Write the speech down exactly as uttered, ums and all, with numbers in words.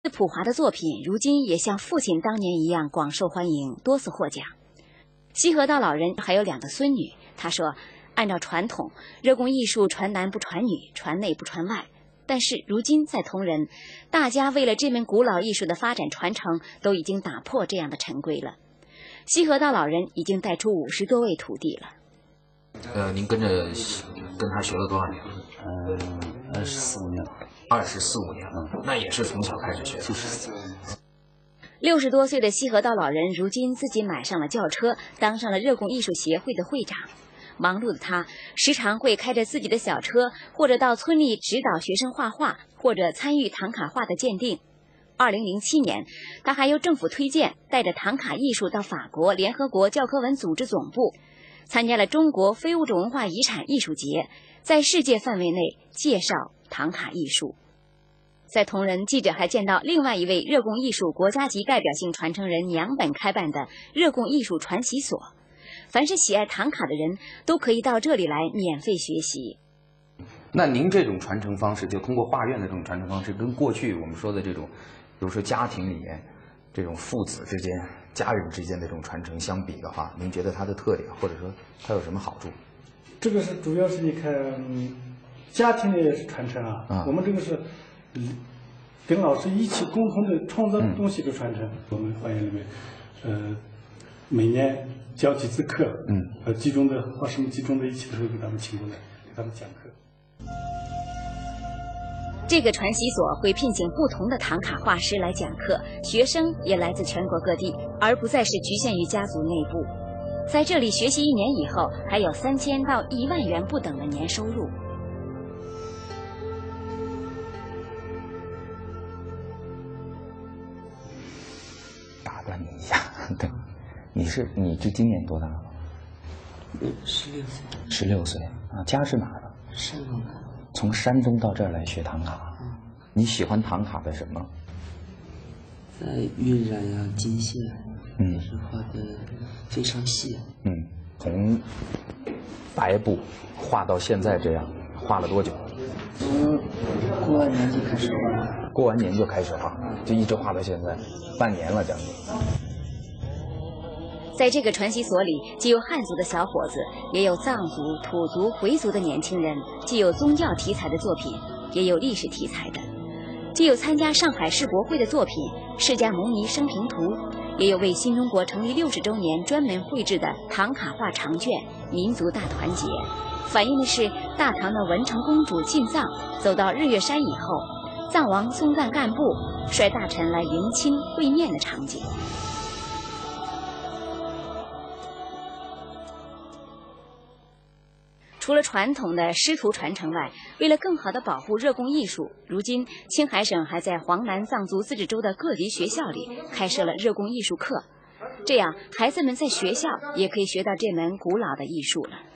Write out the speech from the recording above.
溥华的作品如今也像父亲当年一样广受欢迎，多次获奖。西河道老人还有两个孙女，他说，按照传统，热贡艺术传男不传女，传内不传外。但是如今在同仁，大家为了这门古老艺术的发展传承，都已经打破这样的陈规了。西河道老人已经带出五十多位徒弟了。 呃，您跟着跟他学了多少年？ 嗯，二十四五年。 二十四五年了，嗯，那也是从小开始学的。 就是。 六十多岁的西河道老人，如今自己买上了轿车，当上了热贡艺术协会的会长。忙碌的他，时常会开着自己的小车，或者到村里指导学生画画，或者参与唐卡画的鉴定。二零零七年，他还由政府推荐，带着唐卡艺术到法国联合国教科文组织总部，参加了中国非物质文化遗产艺术节，在世界范围内介绍唐卡艺术。在同仁，记者还见到另外一位热贡艺术国家级代表性传承人娘本开办的热贡艺术传习所，凡是喜爱唐卡的人都可以到这里来免费学习。 那您这种传承方式，就通过画院的这种传承方式，跟过去我们说的这种，比如说家庭里面这种父子之间、家人之间的这种传承相比的话，您觉得它的特点，或者说它有什么好处？ 这个是主要是你看家庭的传承啊，啊我们这个是跟老师一起共同的创造东西的传承。嗯、我们画院里面，呃，每年教几次课，嗯，呃，集中的画师们集中在一起的时候，给他们请过来，给他们讲课。 这个传习所会聘请不同的唐卡画师来讲课，学生也来自全国各地，而不再是局限于家族内部。在这里学习一年以后，还有三千到一万元不等的年收入。 打断你一下，对，你是你这今年多大了？ 嗯，十六岁。 十六岁啊，家是哪的？ 山东的。 从山东到这儿来学唐卡，嗯，你喜欢唐卡的什么？ 在晕染呀、金线， 嗯， 是画的非常细。 嗯，从白布画到现在这样，画了多久？ 我过完年就开始画。 过完年就开始画，就一直画到现在，半年了将近。 在这个传习所里，既有汉族的小伙子，也有藏族、土族、回族的年轻人，既有宗教题材的作品，也有历史题材的，既有参加上海世博会的作品《释迦牟尼生平图》，也有为新中国成立六十周年专门绘制的唐卡画长卷《民族大团结》，反映的是大唐的文成公主进藏走到日月山以后，藏王松赞干布率大臣来迎亲会面的场景。除了传统的师徒传承外，为了更好地保护热贡艺术，如今青海省还在黄南藏族自治州的各级学校里开设了热贡艺术课，这样孩子们在学校也可以学到这门古老的艺术了。